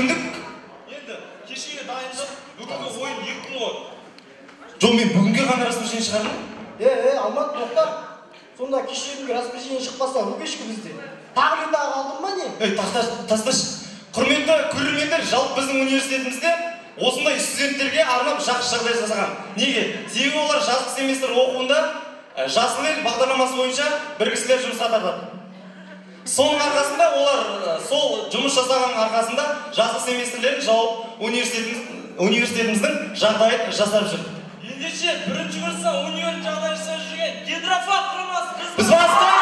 күндік? Енді кешеге дайындық, бүгінгі ойын 2 күн ғой. Жоқ, мен бүгінге ғана распоряжение шығардым. Алмат, тоқта. Сонда кешегінгі распоряжение шықпаса, өкешкі бізде. Тағы қалдың ба не? Тасташ. Құрметті көрермендер, жалпы біздің университетімізде осындай студенттерге арнап жақсы жағдай жасаған. Неге? Себебі олар жазғы семестр оқуында Жасыл ел бағдарламасы бойынша біргісілер жұмысқа тартады. Соның арқасында олар сол жұмыс жасаған арқасында жазғы семестрлерін жауып университетіміздің жағдайын жасап жүр. Ендеше бірінші курста университет жағдай жасап жүрген гидрофак құрамасы біз бастаймыз!